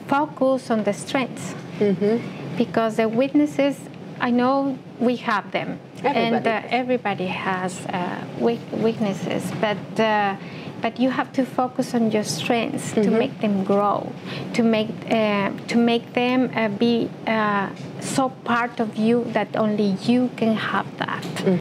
focus on the strengths, because the weaknesses, I know we have them, everybody has weaknesses, but you have to focus on your strengths to make them grow, to make them be so part of you that only you can have that.